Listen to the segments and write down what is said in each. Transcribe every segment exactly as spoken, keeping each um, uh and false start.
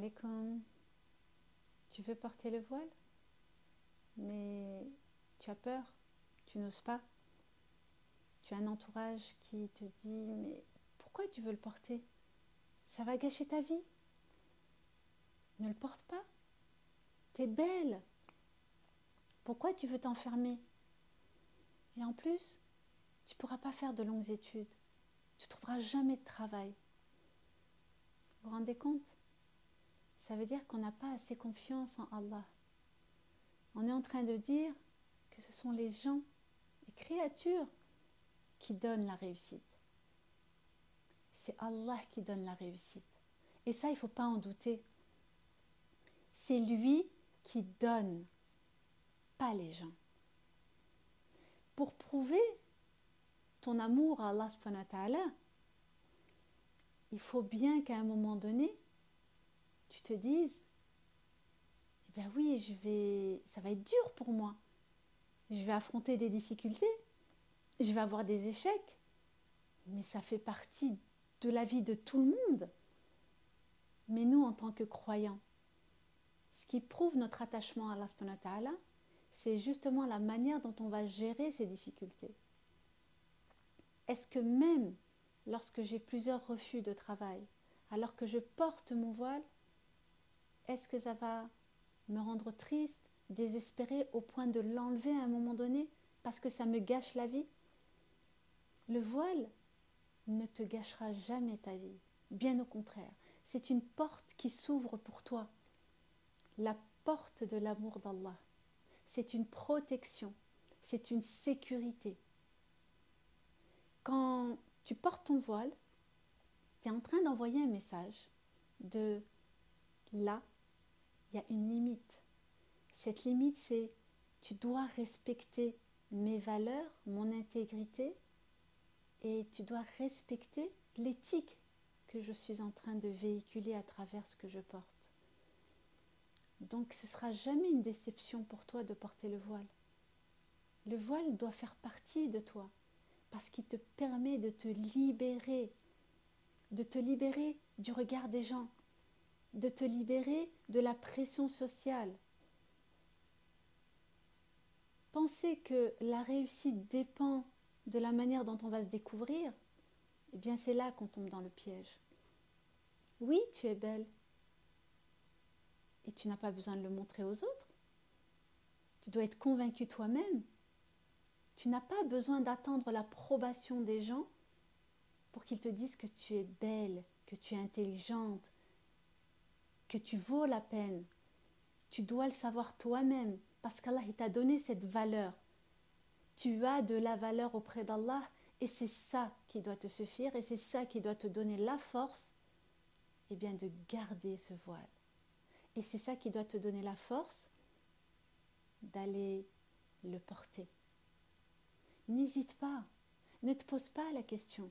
alaikum. Tu veux porter le voile, mais tu as peur, tu n'oses pas. Tu as un entourage qui te dit « Mais pourquoi tu veux le porter? Ça va gâcher ta vie. Ne le porte pas. T'es belle. Pourquoi tu veux t'enfermer? Et en plus, tu ne pourras pas faire de longues études. Tu ne trouveras jamais de travail. » Vous vous rendez compte? Ça veut dire qu'on n'a pas assez confiance en Allah. On est en train de dire que ce sont les gens, les créatures, qui donnent la réussite. C'est Allah qui donne la réussite. Et ça, il ne faut pas en douter. C'est lui qui donne, pas les gens. Pour prouver ton amour à Allah subhanahu wa ta'ala, il faut bien qu'à un moment donné, tu te dises, eh bien oui, je vais, ça va être dur pour moi. Je vais affronter des difficultés, je vais avoir des échecs, mais ça fait partie de la vie de tout le monde. Mais nous, en tant que croyants, ce qui prouve notre attachement à Allah subhanahu wa ta'ala, c'est justement la manière dont on va gérer ces difficultés. Est-ce que même lorsque j'ai plusieurs refus de travail, alors que je porte mon voile, est-ce que ça va me rendre triste, désespérée au point de l'enlever à un moment donné parce que ça me gâche la vie? Le voile ne te gâchera jamais ta vie. Bien au contraire, c'est une porte qui s'ouvre pour toi. La porte de l'amour d'Allah. C'est une protection, c'est une sécurité. Quand tu portes ton voile, tu es en train d'envoyer un message de là, il y a une limite. Cette limite, c'est tu dois respecter mes valeurs, mon intégrité, et tu dois respecter l'éthique que je suis en train de véhiculer à travers ce que je porte. Donc ce ne sera jamais une déception pour toi de porter le voile. Le voile doit faire partie de toi parce qu'il te permet de te libérer, de te libérer du regard des gens, de te libérer de la pression sociale. Penser que la réussite dépend de la manière dont on va se découvrir, eh bien c'est là qu'on tombe dans le piège. Oui, tu es belle et tu n'as pas besoin de le montrer aux autres. Tu dois être convaincu toi-même. Tu n'as pas besoin d'attendre l'approbation des gens pour qu'ils te disent que tu es belle, que tu es intelligente, que tu vaux la peine. Tu dois le savoir toi-même parce qu'Allah t'a donné cette valeur. Tu as de la valeur auprès d'Allah et c'est ça qui doit te suffire et c'est ça qui doit te donner la force eh bien, de garder ce voile. Et c'est ça qui doit te donner la force d'aller le porter. N'hésite pas, ne te pose pas la question.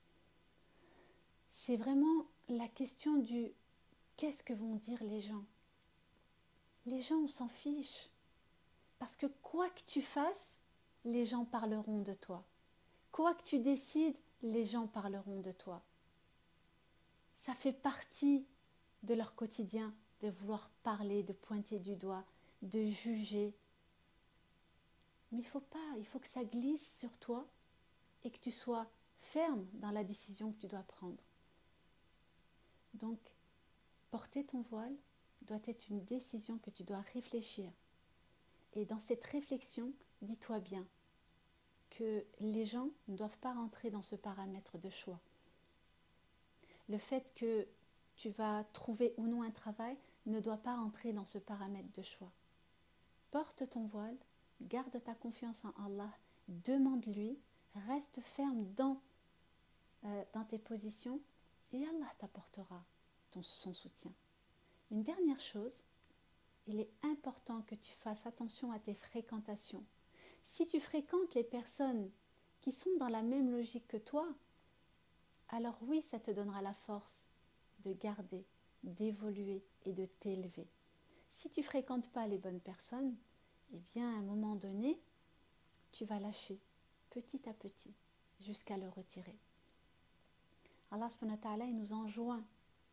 C'est vraiment la question du qu'est-ce que vont dire les gens? Les gens, on s'en fiche. Parce que quoi que tu fasses, les gens parleront de toi. Quoi que tu décides, les gens parleront de toi. Ça fait partie de leur quotidien de vouloir parler, de pointer du doigt, de juger. Mais il ne faut pas, il faut que ça glisse sur toi et que tu sois ferme dans la décision que tu dois prendre. Donc, porter ton voile doit être une décision que tu dois réfléchir. Et dans cette réflexion, dis-toi bien que les gens ne doivent pas rentrer dans ce paramètre de choix. Le fait que tu vas trouver ou non un travail ne doit pas rentrer dans ce paramètre de choix. Porte ton voile, garde ta confiance en Allah, demande-lui, reste ferme dans, euh, dans tes positions et Allah t'apportera ton, son soutien. Une dernière chose, il est important que tu fasses attention à tes fréquentations. Si tu fréquentes les personnes qui sont dans la même logique que toi, alors oui, ça te donnera la force de garder, d'évoluer et de t'élever. Si tu ne fréquentes pas les bonnes personnes, eh bien à un moment donné, tu vas lâcher petit à petit jusqu'à le retirer. Allah subhanahu wa ta'ala, il nous enjoint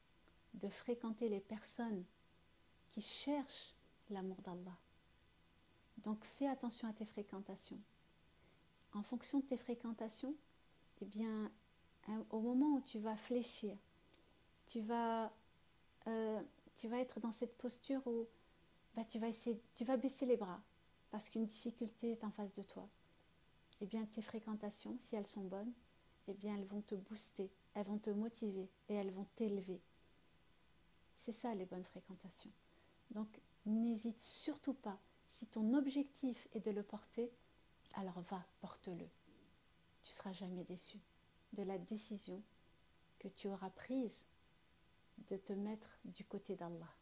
de fréquenter les personnes qui cherchent l'amour d'Allah. Donc fais attention à tes fréquentations. En fonction de tes fréquentations, eh bien, au moment où tu vas fléchir, tu vas, euh, tu vas être dans cette posture où bah, tu vas essayer, tu vas baisser les bras parce qu'une difficulté est en face de toi. Eh bien, tes fréquentations, si elles sont bonnes, eh bien, elles vont te booster, elles vont te motiver et elles vont t'élever. C'est ça les bonnes fréquentations. Donc, n'hésite surtout pas. Si ton objectif est de le porter, alors va, porte-le. Tu ne seras jamais déçu de la décision que tu auras prise de te mettre du côté d'Allah.